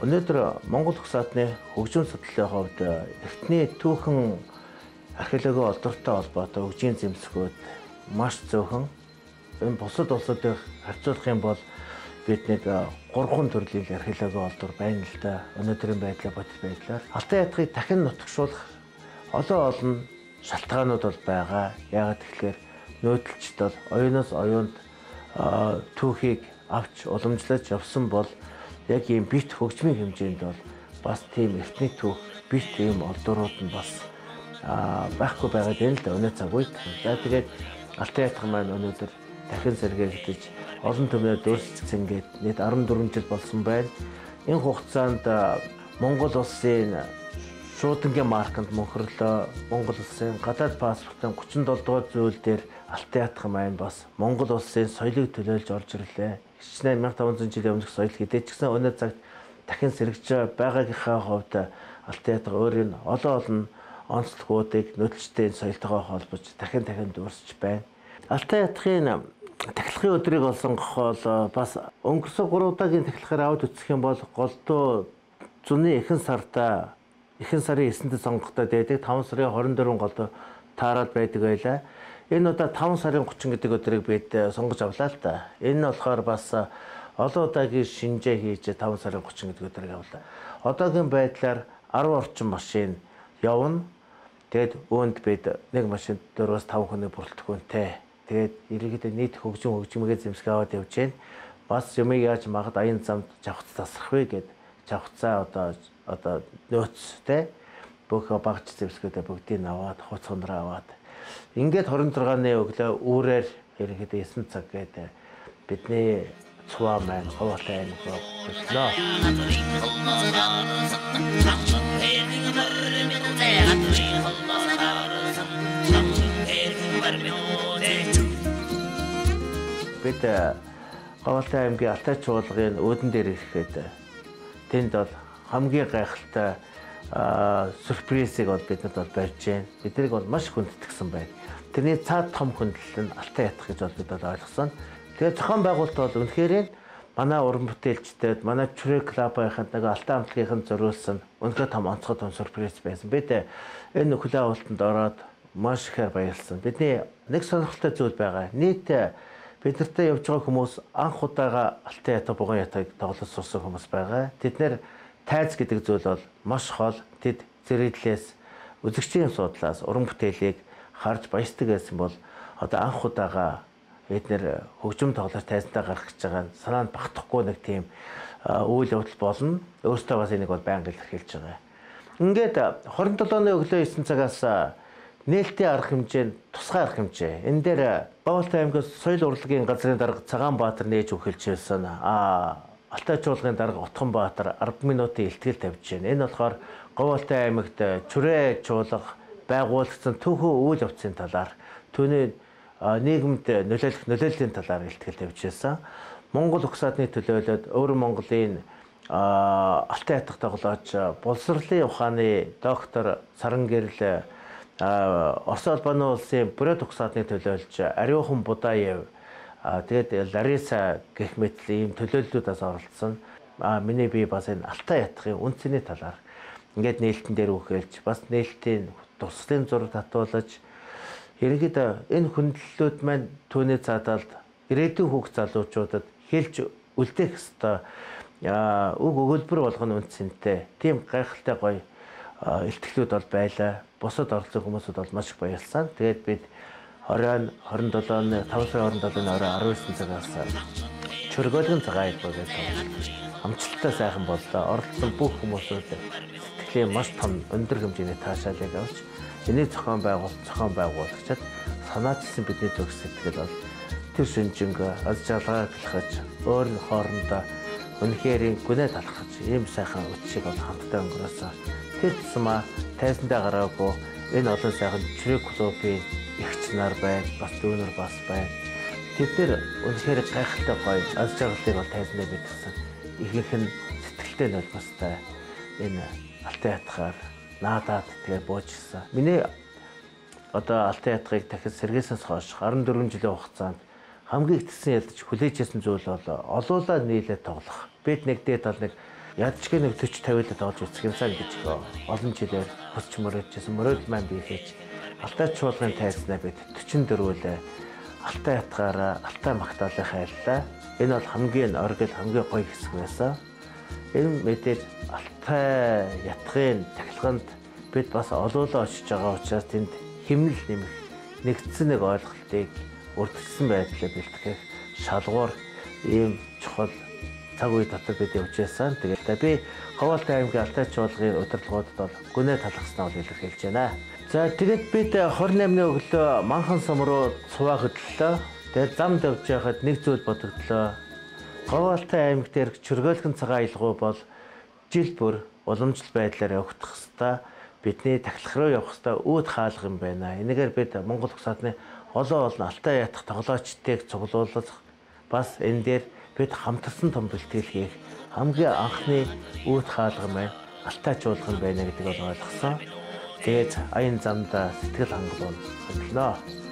Өнөөдөр Монгол Улс орны хөгжим судлалын хувьд эртний түүхэн археологийн олдортой холбоотой хөгжийн зэмсгүүд маш зөөхөн. Энэ бусад улсуудыг харьцуулах юм бол бид нэг 3 төрлийн археологийн олдор байна л да. Өнөөдрийн байдлаар бодит байдлаар Алтай ятгыг дахин нутагшуулах олон шалтгаанууд бол байгаа. Яагаад гэвэл нөөдлөлчд бол оюуноос оюунд түүхийг авч уламжлаж явсан бол яг ийм бит хөгжмийн хэмжээнд бол бас тийм эртний түүх бит ийм олдорууд нь бас байхгүй байгаад байна л да өнөө цаг үед. За тэгээд Алтай ятг маань өнөөдөр дахин сэргээгдэж олон түмээр дүүрсэлцсэн гээд нийт 14 жил болсон байна. Энэ хугацаанд Монгол улсын шуудангийн марканд мөнхөрлөө, Монгол улсын гадаад паспортын 37 дугаар зүйл дээр Алтай ятг маань бас Монгол улсын соёлыг төлөөлж орж ирлээ. Хичнээн 1500 жилийн өмнөх соёл хэдий ч гэсэн өнөө цагт дахин сэргэж байгаагийнхаа хувьд Алтай ятг өөрийн олон онцлогуудыг нөлөөлчтэй соёлтойгоо холбож дахин дүүрсэж байна. Алтай ятгын тахилгын өдрийг олсонгох бол бас өнгөрсөн 3 удаагийн тахилгаар аваад үзэх юм бол голдуу зуны ихэнх сарын 9-нд сонгогдоод байдаг 5 сарын 24 голдуу таараад байдаг байлаа. Энэ удаа 5 сарын 30 гэдэг өдрийг бид сонгож авлаа л да. Энэ нь болохоор бас олон удаагийн шинжээ хийж 5 сарын 30 гэдэг өдрийг авлаа. Одоогийн байдлаар 10 орчим машин явна. Тэгэд үүнд бид нэг машин 4-5 хүний бүрэлдэхүүнтэй. Тэгээд иргэдэд нийт хөгжмөгээ зэмсгээ аваад явж байна. Бас юмыг яаж магад аян замд жавхц тасрах вэ гэд жавхцаа одоо нөөцтэй бүх багц зэвсгүүдээ бүгдийг аваад хуцгандраа аваад ингээд 26-ны өглөө үүрээр ерөнхийдөө 9 цаг гээд бидний цуваа маань хаваатай аймаг боллоо. Бид Говьалтай аймгийн Алтай чуулгын өөдөн дээр ирэхэд тэнд бол хамгийн гайхалтай сюрпризыг бол бидэнд бол барьж байна. Биднийг бол маш хүндэтгсэн байна. Тэрний цаад том хүндлэл нь Алтай ятг гэж бол бид бол ойлгосон. Тэгээд зохион байгуулалт бол үнэхээр манай уран бүтээлчдэд, манай Чүрэ клубынханд нэг Алтай хамтлагийнхан зориулсан үнэхээр том онцгой том сюрприз байсан. Бид энэ хүлээн авалтанд ороод маш ихээр баярлсан. Бидний нэг сонирхолтой зүйл байгаа. Нийт бид нартай явж байгаа хүмүүс анх удаага Алтай ятг, Буган ятгийг тоглож сурсан хүмүүс байгаа. Тэд нэр тайз гэдэг зүйл бол маш хол. Тэд зэрэглээс үзэгчийн судлаас уран бүтээлийг харж баясдаг байсан бол одоо анх удаага бид нэр хөгжим тоглож тайзнаа гарах гэж байгаа санаанд багтахгүй нэг тийм үйл явдал болно. Өөртөө бас энийг бол байнга илэрхийлж байгаа. Ингээд 27-ны өглөө 9 цагаас нээлттэй арга хэмжээнд тусгай арга хэмжээ. Энэ дээр Говьалтай аймгийн соёл урлагийн газрын дарга Цагаанбаатар нээж өгүүлж байсан. Алтай чуулгын дарга Утганбаатар 10 минутын илтгэл тавьж байна. Энэ болохоор Говьалтай аймагт Чүрэ чуулга байгуулагдсан түүхэн үйл явцын талаар, түүний нийгэмд нөлөөллийн талаар илтгэл тавьж байсан. Монгол Улс орны төлөөлөд Өвөр Монголын Алтай ятг тоглож боловсролын ухааны доктор Сарангэрэл Орос улбаны улсын Бурят Улс орны төлөөлж Ариухан Будаев тэгээд Лариса гэх мэт ийм төлөөллүүдээс оролцсон. Миний бие бас энэ Алтай ятгын үнцний талаар ингээд нээлтэн дээр үхэлж бас нээлтийн туслын зураг татуулж ерөнхийдөө энэ хүндлэлүүд маань түүний цааталд ирээдүйн хүүхд залуучуудад хэлж үлдээх ёстой үг өгүүлбэр болгоно үнцэнтэй. Тийм гайхалтай гоё илтгэлүүд бол байлаа. Бусад оролцсон хүмүүсүүд бол маш их баярлсан. Тэгээд бид 5 сарын 27-ны орой 19 цагаас Чөргөөлгөн цагаан хэлбэг гэж амжилттай сайхан боллоо. Оролцсон бүх хүмүүсүүд сэтгэлийн маш том өндөр хэмжээний таашаалыг авч энийг зохион байгуулагчид санаачилсан бидний төгс сэтгэл бол тэр шинжинг аз жаргалаар бэлхэж өөр хоорондоо үнэхээр гүнээ талхаж ийм сайхан үтшиг бол хамтдаа өнгөрөөсөн. Тэр тусмаа тайзандаа гараагүй энэ олон сайхан Чүрэ клубын эгч нар байна, бас дүүнер бас байна. Тэд нэр үнэхээр гайхалтай гоё аз жаргалыг бол тайзандаа бэлтгэсэн. Ихэнх нь сэтгэлтэй нулимстай энэ Алтай ятгаар наадаад тэгээ буужсан. Миний одоо Алтай ятгыг дахин сэргээсэнс хойш 14 жилийн хугацаанд хамгийн ихсэн ялдаж хүлээжсэн зүйл бол олуулаа нийлээд тоглох. Бид нэг дээд тал нэг ядчгүй нэг 40 50-д тоолж үсэх юмсан гэж олон жилээр хүсч мөрөөдчихсэн мөрөөдөл маань биелэж Алтай чуулгын тайзнаа бид 44-өлөө Алтай ятгаараа Алтай магтаалын хайрлаа. Энэ бол хамгийн оргил хамгийн гоё хэсэг байсан. Энэ мэдээж Алтай ятгын тахилганд бид бас олоолаа очиж байгаа учраас тэнд химнэл нэмэх нэгдсэн нэг ойлголтыг урдчилсан байдлаар бэлтгэх шалгуур ийм чухал цаг үе дотор бид явж байсан. Тэгээд би Ховалтай аймгийн Алтай чуулгын удирдлагуудад бол гүнээ талхаснаа илэрхийлж байна. За тэгээд бид 28-ны өглөө Манхан сум руу цуваа хөдлөлөө. Тэгээд замд явж байхад нэг зүйл бодогдлоо. Ховалтай аймаг дээр чөргөөлгөн цагаан аялгау бол жил бүр уламжлал байдлаар явагдах хэвээр бидний тахилах руу явах хэвээр үүд хаалга юм байна. Энэгээр бид Монгол Улс орны олон Алтай ятгах тоглоочдыг цуглуулах бас энэ дээр бид хамтарсан том бэлтгэл хийх хамгийн анхны үүд хаалга маань Алтай чуулган байна гэдгийг ойлгосон. Тэгээд аян замдаа сэтгэл хангалуун хөдлөнө.